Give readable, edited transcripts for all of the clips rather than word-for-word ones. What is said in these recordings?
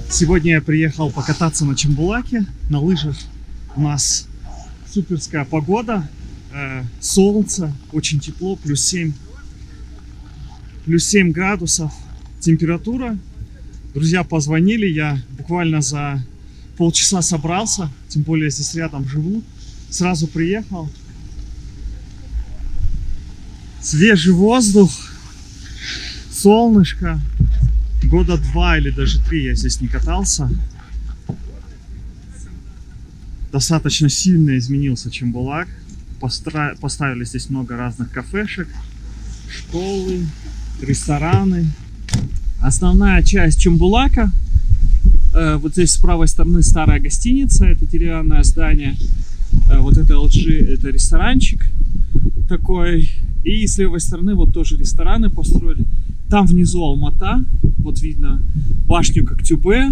Сегодня я приехал покататься на Чембулаке, на лыжах. У нас суперская погода, солнце, очень тепло, плюс 7 градусов температура. Друзья позвонили, я буквально за полчаса собрался, тем более здесь рядом живу. Сразу приехал. Свежий воздух, солнышко. Года 2 или даже 3 я здесь не катался. Достаточно сильно изменился Чембулак. Поставили здесь много разных кафешек, школы, рестораны. Основная часть Чембулака. Вот здесь с правой стороны старая гостиница, это деревянное здание. Вот это LG, это ресторанчик такой. И с левой стороны вот тоже рестораны построили. Там внизу Алмата, вот видно башню Коктюбе.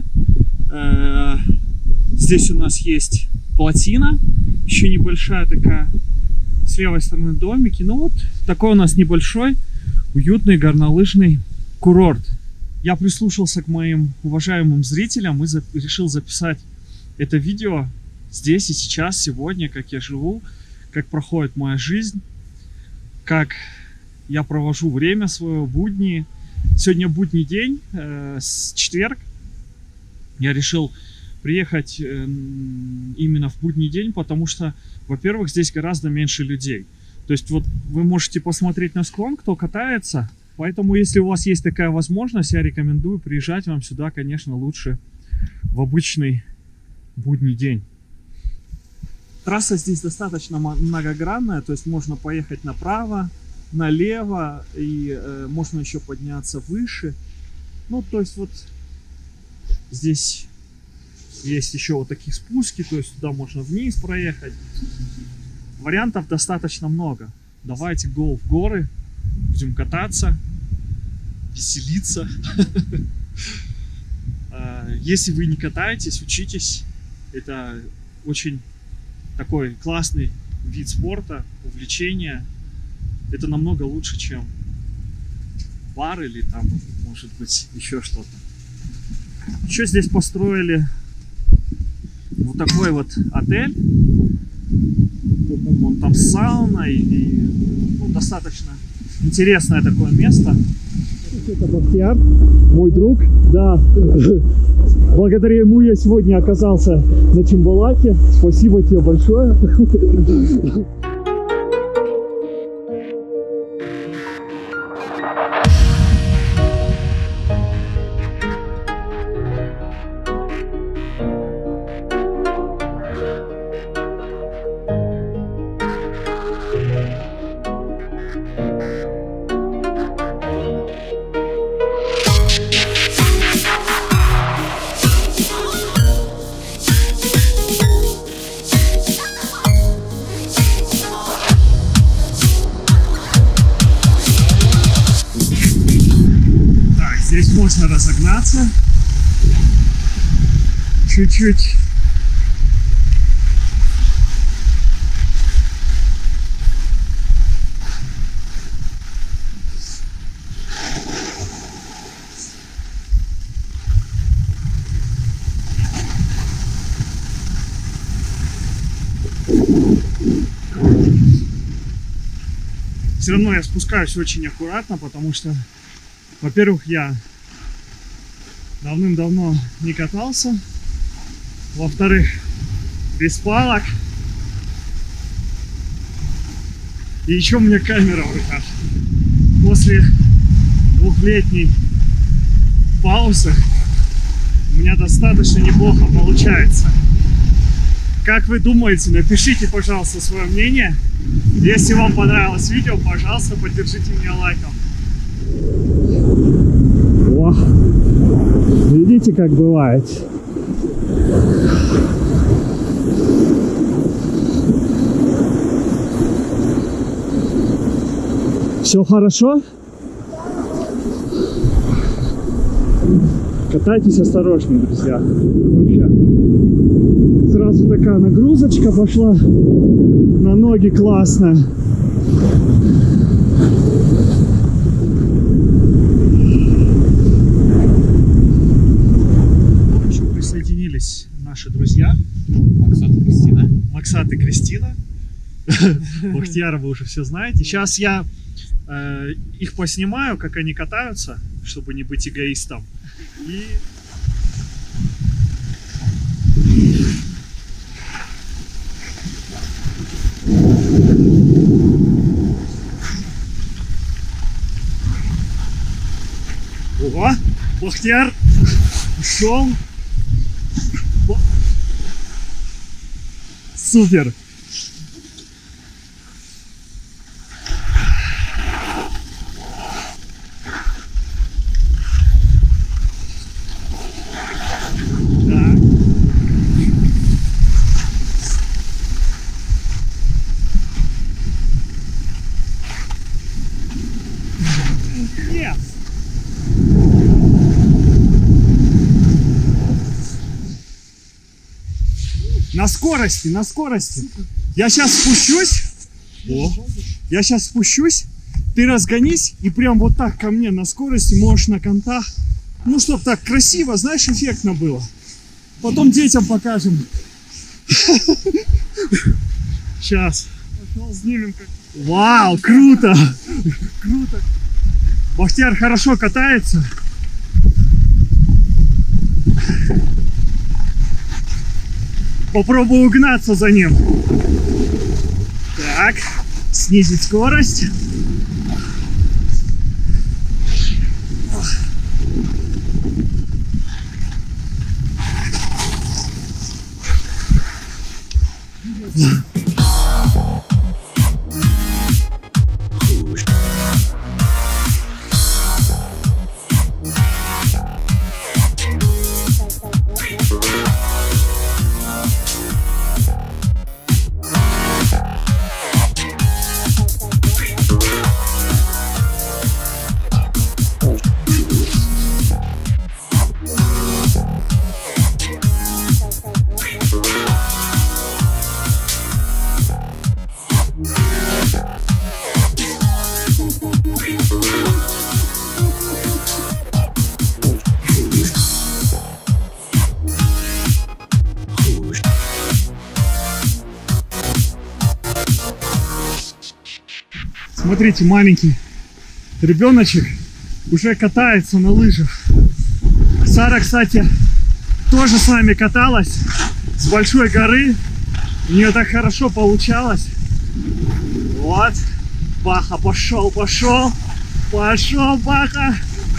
Здесь у нас есть плотина, еще небольшая такая. С левой стороны домики. Ну вот такой у нас небольшой, уютный горнолыжный курорт. Я прислушался к моим уважаемым зрителям и решил записать это видео здесь и сейчас, сегодня, как я живу, как проходит моя жизнь, как я провожу время свое, будни. Сегодня будний день, четверг. Я решил приехать именно в будний день, потому что, во-первых, здесь гораздо меньше людей. То есть вот вы можете посмотреть на склон, кто катается. Поэтому, если у вас есть такая возможность, я рекомендую приезжать вам сюда, конечно, лучше в обычный будний день. Трасса здесь достаточно многогранная, то есть можно поехать направо, налево, и можно еще подняться выше. Ну, то есть вот здесь есть еще вот такие спуски, то есть туда можно вниз проехать. Вариантов достаточно много. Давайте go в горы, будем кататься, веселиться. Если вы не катаетесь, учитесь. Это очень такой классный вид спорта, увлечения. Это намного лучше, чем бар или там, может быть, еще что-то. Еще здесь построили вот такой вот отель. По-моему, он там с сауной. И, ну, достаточно интересное такое место. Это Бахтияр, мой друг. Да. Благодаря ему я сегодня оказался на Чембулаке. Спасибо тебе большое. Здесь можно разогнаться чуть-чуть. Все равно я спускаюсь очень аккуратно, потому что, во-первых, я давным-давно не катался. Во-вторых, без палок. И еще у меня камера в руках. После двухлетней паузы у меня достаточно неплохо получается. Как вы думаете, напишите, пожалуйста, свое мнение. Если вам понравилось видео, пожалуйста, поддержите меня лайком. О, видите, как бывает. Все хорошо? Катайтесь осторожнее, друзья. Вообще. Сразу такая нагрузочка пошла на ноги, классно. Ильсат и Кристина. Бахтияра вы уже все знаете. Сейчас я их поснимаю, как они катаются, чтобы не быть эгоистом. И... О, Бахтияр ушел. Супер. На скорости, на скорости. Я сейчас спущусь. О, я сейчас спущусь. Ты разгонись и прям вот так ко мне на скорости можешь на контах. Ну, чтоб так красиво, знаешь, эффектно было. Потом детям покажем. Сейчас. Снимем. Вау, круто. Круто. Бахтияр хорошо катается. Попробую угнаться за ним. Так, снизить скорость. Смотрите, маленький ребеночек уже катается на лыжах. Сара, кстати, тоже с нами каталась с большой горы. У нее так хорошо получалось. Вот. Баха, пошел, пошел. Пошел, Баха.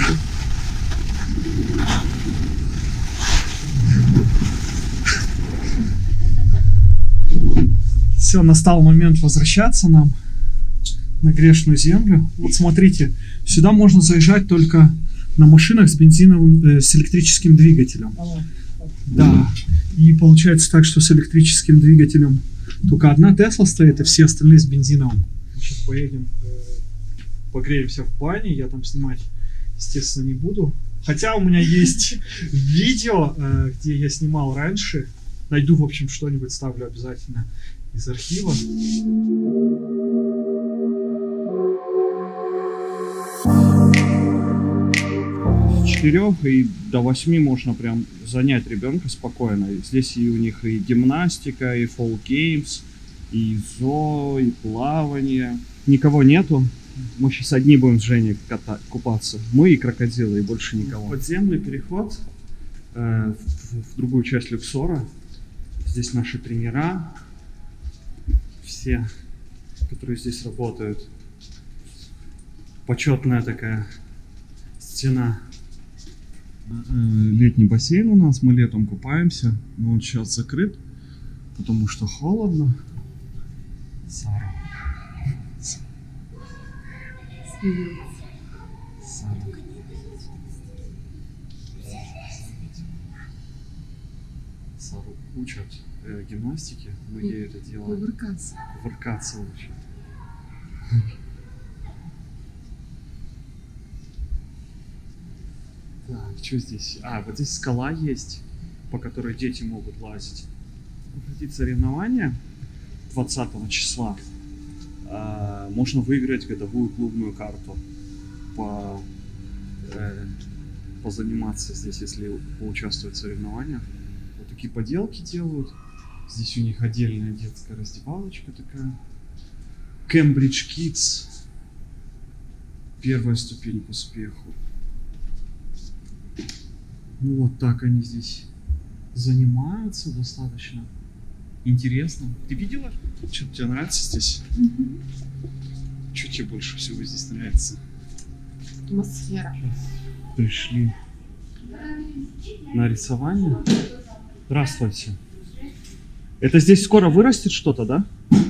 Все, настал момент возвращаться нам на грешную землю. Вот смотрите, сюда можно заезжать только на машинах с бензиновым, с электрическим двигателем. Да. И получается так, что с электрическим двигателем только одна Тесла стоит, и все остальные с бензиновым. Сейчас поедем, погреемся в бане. Я там снимать, естественно, не буду. Хотя у меня есть видео, где я снимал раньше. Найду, в общем, что-нибудь, ставлю обязательно из архива. С 4 и до 8 можно прям занять ребенка спокойно. Здесь и у них и гимнастика, и fall games, и зоо, и плавание. Никого нету. Мы сейчас одни будем с Женей купаться. Мы и крокодилы, и больше никого. Подземный переход в другую часть Люксора. Здесь наши тренера. Все, которые здесь работают. Почетная такая стена. Летний бассейн у нас. Мы летом купаемся. Но он сейчас закрыт, потому что холодно. Сара. Сару учат гимнастике, но ей это дело... Кувыркаться. Кувыркаться учат. Так, что здесь? А, вот здесь скала есть, по которой дети могут лазить. Проходить соревнования 20 числа. Можно выиграть годовую клубную карту. Позаниматься здесь, если поучаствовать в соревнованиях. Вот такие поделки делают. Здесь у них отдельная детская раздевалочка такая. Cambridge Kids. Первая ступень к успеху. Ну вот так они здесь занимаются, достаточно интересно. Ты видела? Что тебе нравится здесь? Что тебе больше всего здесь нравится? Атмосфера. Пришли на рисование. Здравствуйте. Это здесь скоро вырастет что-то, да?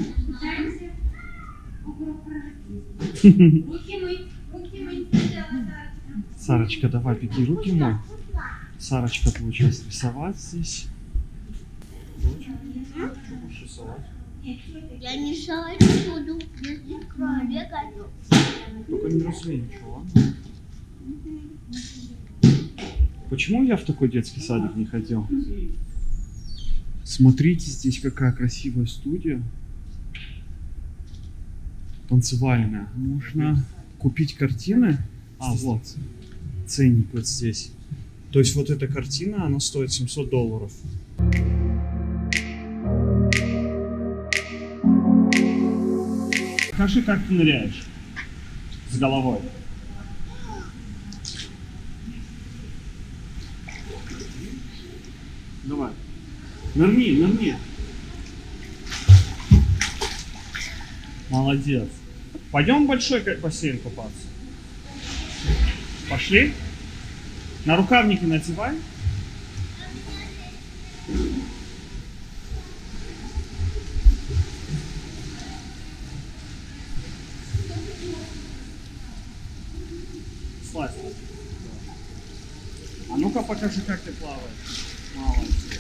Сарочка, давай, беги, руки мой. Сарочка, ты будешь сейчас рисовать здесь. Что будешь рисовать? Я не рисовать буду, я здесь кролика. Только не разумею ничего, ладно? Почему я в такой детский садик не ходил? Смотрите, здесь какая красивая студия. Танцевальная. Можно купить картины. А, вот. Ценник вот здесь. То есть вот эта картина, она стоит $700. Покажи, как ты ныряешь с головой. Давай. Нырни, нырни. Молодец. Пойдем в большой бассейн купаться. Пошли. На рукавники надевай. Слазь. А ну-ка покажи, как ты плаваешь. Молодец.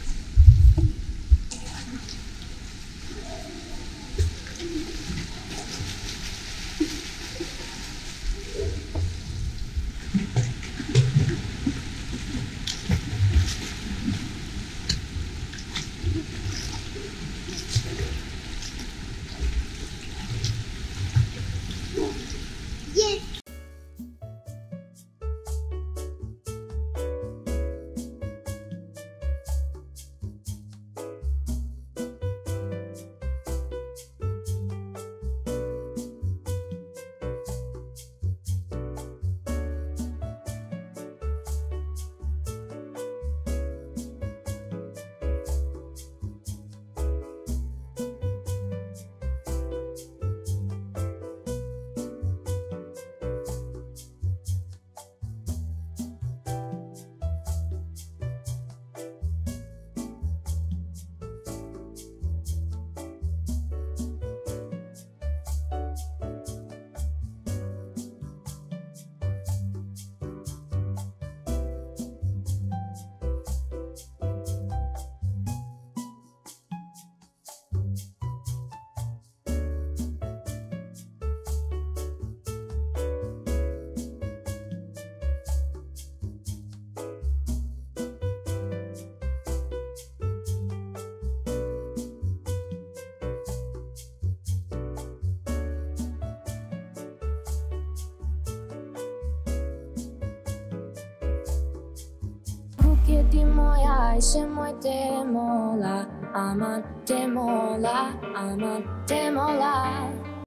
Ti moja, se moj te mola, ama te mola, ama te mola.